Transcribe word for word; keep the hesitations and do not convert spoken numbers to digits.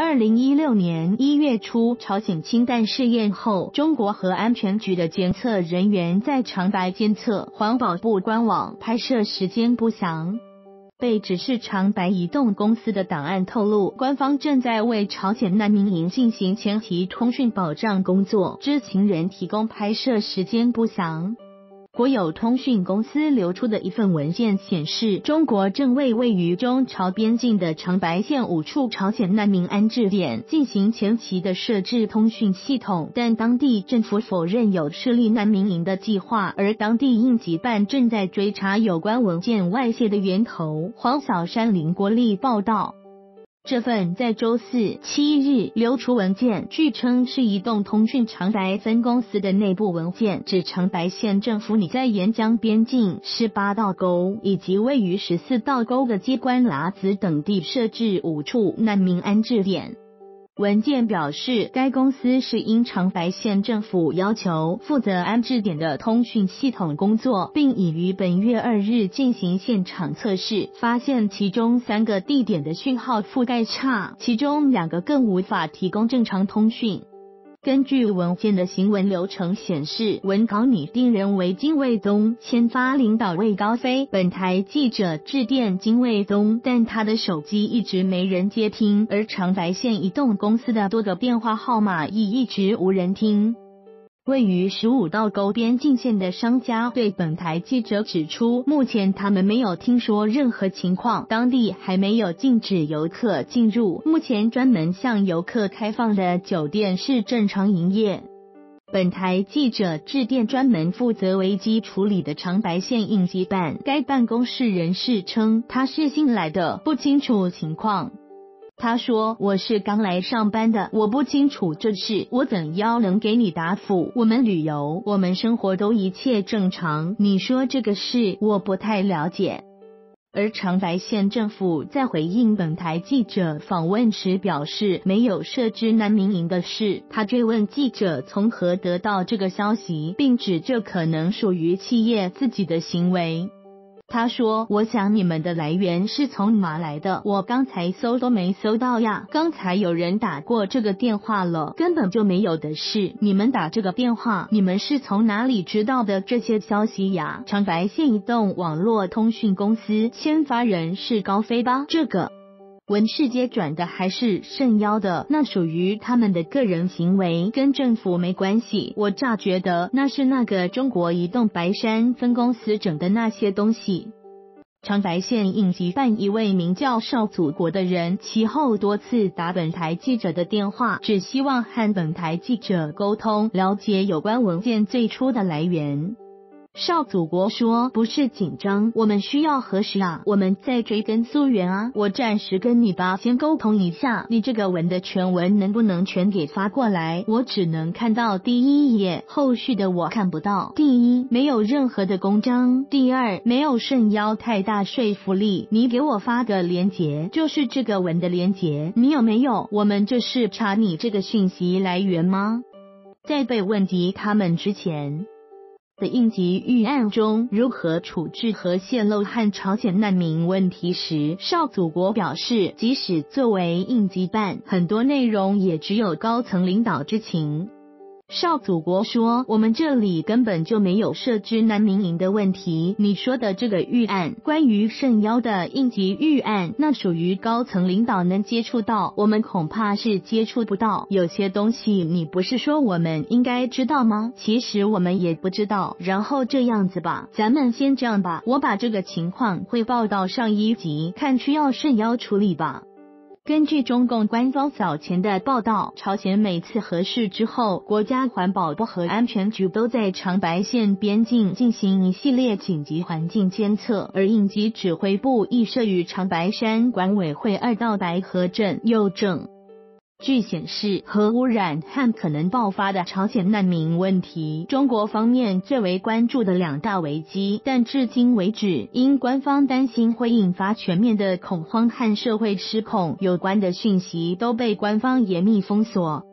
二零一六年一月初朝鲜氢弹试验后，中国核安全局的监测人员在长白监测环保部官网拍摄时间不详。被指是长白移动公司的档案透露，官方正在为朝鲜难民营进行前期通讯保障工作，知情人提供拍摄时间不详。国有通讯公司流出的一份文件显示，中国正为位于中朝边境的长白县五处朝鲜难民安置点进行前期的设置通讯系统，但当地政府否认有设立难民营的计划，而当地应急办正在追查有关文件外泄的源头。黄小山林国立报道。这份在周四七日流出文件，据称是移动通讯长白分公司的内部文件，指长白县政府拟在沿江边境十八道沟以及位于十四道沟的接关喇子等地设置五处难民安置点。文件表示，该公司是因长白县政府要求负责安置点的通讯系统工作，并已于本月二日进行现场测试，发现其中三个地点的讯号覆盖差，其中两个更无法提供正常通讯。根据文件的行文流程显示，文稿拟定人为金卫东，签发领导魏高飞。本台记者致电金卫东，但他的手机一直没人接听，而长白县移动公司的多个电话号码亦一直无人听。位于十五道沟边境线的商家对本台记者指出，目前他们没有听说任何情况，当地还没有禁止游客进入，目前专门向游客开放的酒店是正常营业。本台记者致电专门负责危机处理的长白县应急办，该办公室人士称他是新来的，不清楚情况。他说，我是刚来上班的，我不清楚这事，我怎样能给你答复？我们旅游，我们生活都一切正常，你说这个事我不太了解。而长白县政府在回应本台记者访问时表示，没有设置难民营的事。他追问记者从何得到这个消息，并指这可能属于企业自己的行为。他说，我想你们的来源是从哪来的，我刚才搜都没搜到呀，刚才有人打过这个电话了，根本就没有的事，你们打这个电话，你们是从哪里知道的这些消息呀？长白县移动网络通讯公司签发人是高飞吧？这个文世接转的还是盛邀的，那属于他们的个人行为，跟政府没关系。我乍觉得那是那个中国移动白山分公司整的那些东西。长白县应急办一位名叫邵祖国的人，其后多次打本台记者的电话，只希望和本台记者沟通，了解有关文件最初的来源。邵祖国说，不是紧张，我们需要核实啊，我们在追根溯源啊，我暂时跟你吧先沟通一下，你这个文的全文能不能全给发过来，我只能看到第一页，后续的我看不到。第一，没有任何的公章，第二，没有甚邀太大说服力，你给我发个连结，就是这个文的连结，你有没有？我们这是查你这个讯息来源吗？在被问及他们之前的应急预案中如何处置核泄漏和朝鲜难民问题时，邵祖国表示，即使作为应急办，很多内容也只有高层领导知情。邵祖国说，我们这里根本就没有设置难民营的问题，你说的这个预案，关于甚邀的应急预案，那属于高层领导能接触到，我们恐怕是接触不到。有些东西你不是说我们应该知道吗？其实我们也不知道。然后这样子吧，咱们先这样吧，我把这个情况汇报到上一级，看需要甚邀处理吧。根据中共官方早前的报道，朝鲜每次核试之后，国家环保部和安全局都在长白县边境进行一系列紧急环境监测，而应急指挥部亦设于长白山管委会二道白河镇右正。据显示，核污染和可能爆发的朝鲜难民问题，中国方面最为关注的两大危机，但至今为止，因官方担心会引发全面的恐慌和社会失控，有关的讯息都被官方严密封锁。